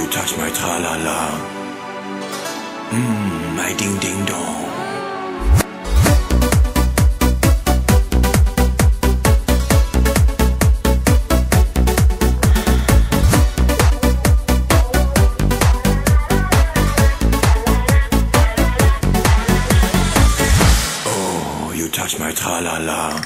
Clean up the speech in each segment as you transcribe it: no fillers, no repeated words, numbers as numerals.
touch my tra-la-la. My ding-ding-dong. Oh, you touch my tra-la-la.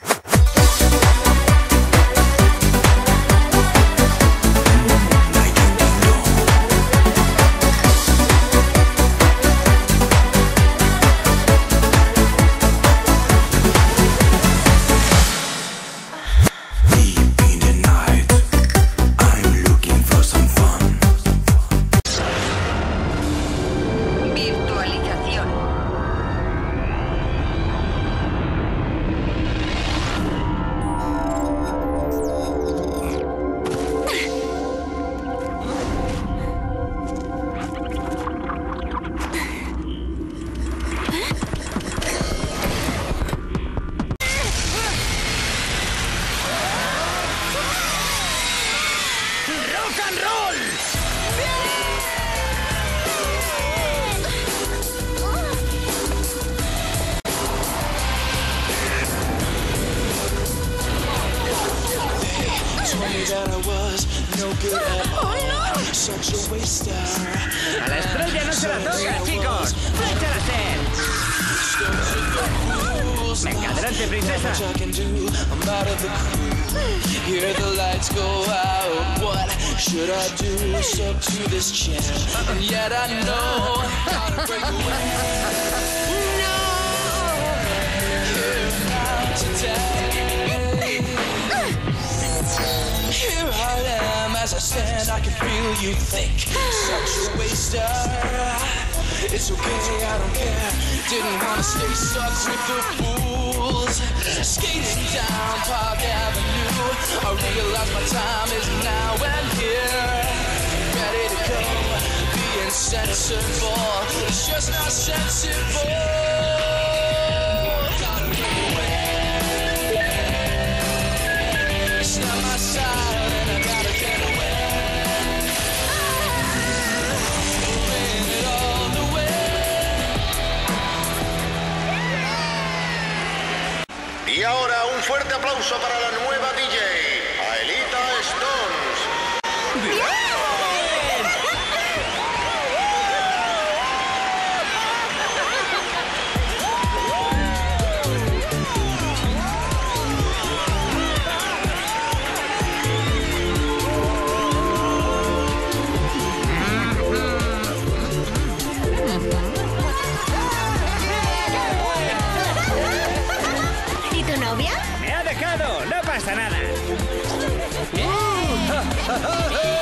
¡Rock and roll! A la estrella no se la toca, chicos. ¡Flecha láser! Venga, adelante, princesa. Hear the lights go out. What should I do? Step to this chair, and yet I know how to break away. No, here now today. Here I am as I stand. I can feel you think such a waster. It's okay, I don't care. Didn't wanna stay stuck with the fools. Skating down Park Avenue, I realize my time is now and here. Ready to go, being sensible. It's just not sensible. Gotta get away. It's not my side, and I gotta get away. Y ahora un fuerte aplauso para la nueva DJ, Aelita Stones. ¡Bien! ¿Y tu novia? Me ha dejado, no pasa nada.